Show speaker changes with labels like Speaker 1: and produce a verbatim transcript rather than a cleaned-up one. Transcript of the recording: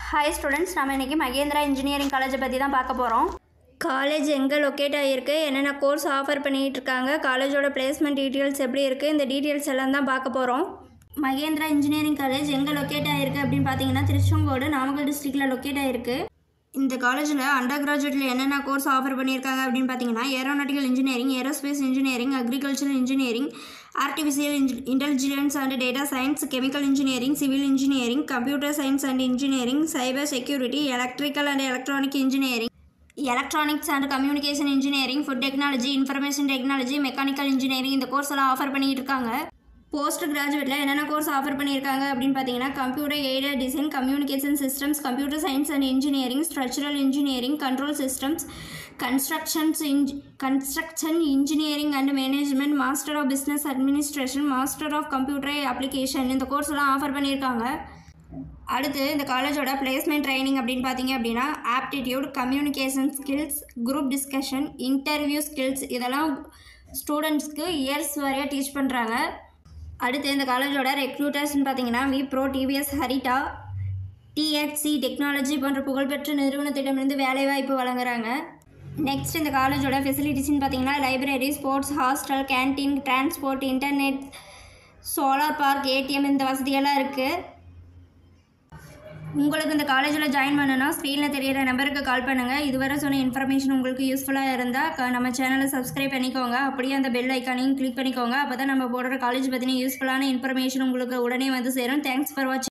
Speaker 1: Hi students, நம்ம இன்றைக்கி Mahindra engineering காலேஜை பற்றி தான் பார்க்க போகிறோம். காலேஜ் எங்கே லொக்கேட் ஆகிருக்கு, என்னென்ன கோர்ஸ் ஆஃபர் பண்ணிகிட்டு இருக்காங்க, காலேஜோட பிளேஸ்மெண்ட் டீட்டெயில்ஸ் எப்படி இருக்குது, இந்த டீட்டெயில்ஸ் எல்லாம் தான் பார்க்க போகிறோம். மகேந்திரா இன்ஜினியரிங் காலேஜ் எங்கே லொக்கேட் ஆகிருக்கு அப்படின்னு பார்த்தீங்கன்னா திருச்செங்கோடு நாமக்கல் டிஸ்ட்ரிக்டில் லொக்கேட் ஆகிருக்கு. இந்த காலேஜில் அண்டர் கிராஜுவேட்டில் என்னென்ன கோர்ஸ் ஆஃபர் பண்ணியிருக்காங்க அப்படின்னு பார்த்தீங்கன்னா aeronautical engineering, aerospace engineering, agricultural engineering, artificial intelligence and data science, chemical engineering, civil engineering, computer science and engineering, cyber security, electrical and electronic engineering, electronics and communication engineering, food technology, information technology, mechanical engineering இந்த course எல்லாம் offer பண்ணிட்டு இருக்காங்க. Post கிராஜுவேட்டில் என்னென்ன course offer பண்ணியிருக்காங்க அப்படின்னு பார்த்தீங்கன்னா computer aided design, communication systems, computer science and engineering, structural engineering, control systems, constructions இன்ஜ் construction engineering and management, master of business administration, master of computer application இந்த course எல்லாம் offer பண்ணியிருக்காங்க. அடுத்து இந்த காலேஜோட பிளேஸ்மெண்ட் ட்ரைனிங் அப்படின்னு பார்த்தீங்க அப்படின்னா aptitude, communication skills, group discussion, interview skills இதெல்லாம் ஸ்டூடெண்ட்ஸ்க்கு இயர்ஸ் வரையாக டீச் பண்ணுறாங்க. அடுத்து இந்த காலேஜோட ரெக்ரூட்டர்ஸ்ன்னு பார்த்தீங்கன்னா விப்ரோ, டிவிஎஸ், ஹரிட்டா, டிஎஃப்சி டெக்னாலஜி போன்ற புகழ்பெற்ற நிறுவனத்திடமிருந்து வேலைவாய்ப்பு வழங்குறாங்க. நெக்ஸ்ட் இந்த காலேஜோட ஃபெசிலிட்டிஸ்ன்னு பார்த்தீங்கன்னா library, sports, hostel, canteen, transport, internet, solar park, ATM இந்த வசதியெல்லாம் இருக்குது. உங்களுக்கு இந்த காலேஜில் ஜாயின் பண்ணணும்னா ஸ்க்ரீனில் தெரியிற நம்பருக்கு கால் பண்ணுங்கள். இதுவரை சொன்ன இன்ஃபர்மேஷன் உங்களுக்கு யூஸ்ஃபுல்லாக இருந்தால் நம்ம சேனலை சப்ஸ்கிரைப் பண்ணிக்கோங்க. அப்படியே அந்த பெல் ஐக்கானையும் கிளிக் பண்ணிக்கோங்க. அப்போ தான் நம்ம போடுற காலேஜ் பற்றின யூஸ்ஃபுல்லான இன்ஃபர்மேஷன் உங்களுக்கு உடனே வந்து சேரும். தேங்க்ஸ் ஃபார் வாட்சிங்.